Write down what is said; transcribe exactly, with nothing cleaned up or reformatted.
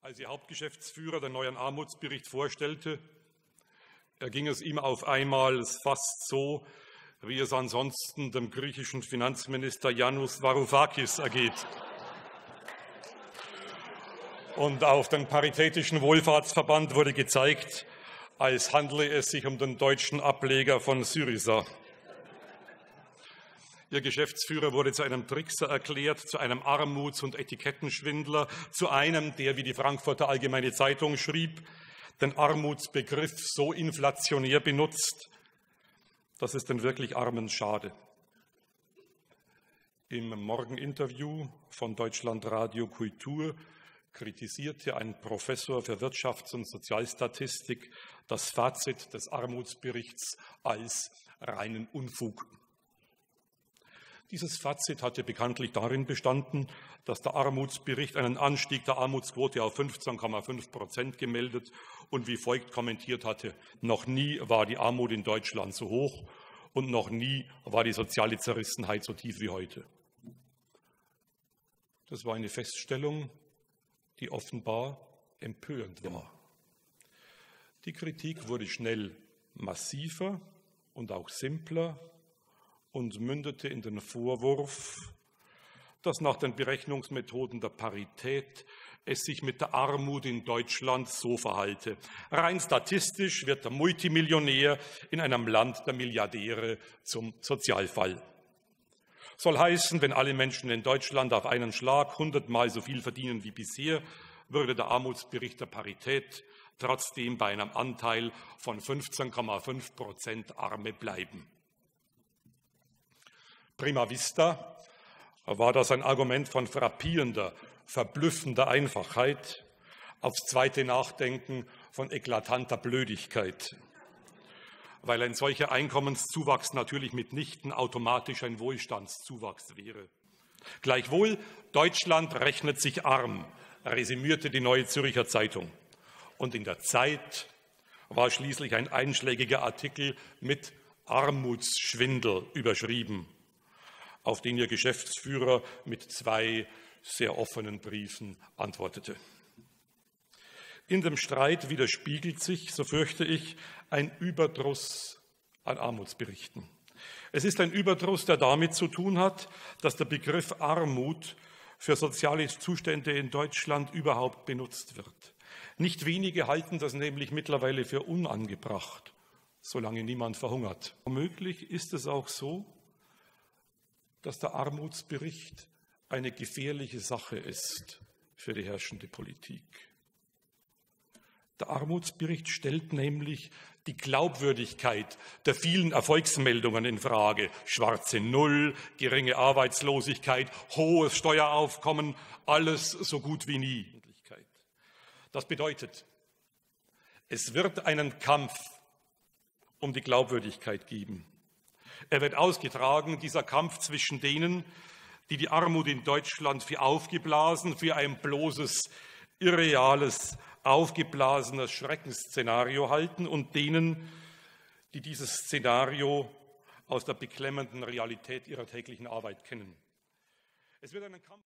Als Ihr Hauptgeschäftsführer den neuen Armutsbericht vorstellte, erging es ihm auf einmal fast so, wie es ansonsten dem griechischen Finanzminister Yanis Varoufakis ergeht. Und auf den Paritätischen Wohlfahrtsverband wurde gezeigt, als handle es sich um den deutschen Ableger von Syriza. Ihr Geschäftsführer wurde zu einem Trickser erklärt, zu einem Armuts- und Etikettenschwindler, zu einem, der, wie die Frankfurter Allgemeine Zeitung schrieb, den Armutsbegriff so inflationär benutzt, dass es den wirklich Armen schade. Im Morgeninterview von Deutschlandradio Kultur kritisierte ein Professor für Wirtschafts- und Sozialstatistik das Fazit des Armutsberichts als reinen Unfug. Dieses Fazit hatte bekanntlich darin bestanden, dass der Armutsbericht einen Anstieg der Armutsquote auf fünfzehn Komma fünf Prozent gemeldet und wie folgt kommentiert hatte: Noch nie war die Armut in Deutschland so hoch und noch nie war die soziale Zerrissenheit so tief wie heute. Das war eine Feststellung, die offenbar empörend war. Die Kritik wurde schnell massiver und auch simpler und mündete in den Vorwurf, dass nach den Berechnungsmethoden der Parität es sich mit der Armut in Deutschland so verhalte. Rein statistisch wird der Multimillionär in einem Land der Milliardäre zum Sozialfall. Soll heißen, wenn alle Menschen in Deutschland auf einen Schlag hundertmal so viel verdienen wie bisher, würde der Armutsbericht der Parität trotzdem bei einem Anteil von fünfzehn Komma fünf Prozent Arme bleiben. Prima vista war das ein Argument von frappierender, verblüffender Einfachheit, aufs zweite Nachdenken von eklatanter Blödigkeit, weil ein solcher Einkommenszuwachs natürlich mitnichten automatisch ein Wohlstandszuwachs wäre. Gleichwohl, Deutschland rechnet sich arm, resümierte die Neue Zürcher Zeitung. Und in der Zeit war schließlich ein einschlägiger Artikel mit Armutsschwindel überschrieben, auf den Ihr Geschäftsführer mit zwei sehr offenen Briefen antwortete. In dem Streit widerspiegelt sich, so fürchte ich, ein Überdruss an Armutsberichten. Es ist ein Überdruss, der damit zu tun hat, dass der Begriff Armut für soziale Zustände in Deutschland überhaupt benutzt wird. Nicht wenige halten das nämlich mittlerweile für unangebracht, solange niemand verhungert. Womöglich ist es auch so, dass der Armutsbericht eine gefährliche Sache ist für die herrschende Politik. Der Armutsbericht stellt nämlich die Glaubwürdigkeit der vielen Erfolgsmeldungen in Frage. Schwarze Null, geringe Arbeitslosigkeit, hohes Steueraufkommen, alles so gut wie nie. Das bedeutet, es wird einen Kampf um die Glaubwürdigkeit geben. Er wird ausgetragen, dieser Kampf zwischen denen, die die Armut in Deutschland für aufgeblasen, für ein bloßes, irreales, aufgeblasenes Schreckensszenario halten und denen, die dieses Szenario aus der beklemmenden Realität ihrer täglichen Arbeit kennen. Es wird einen Kampf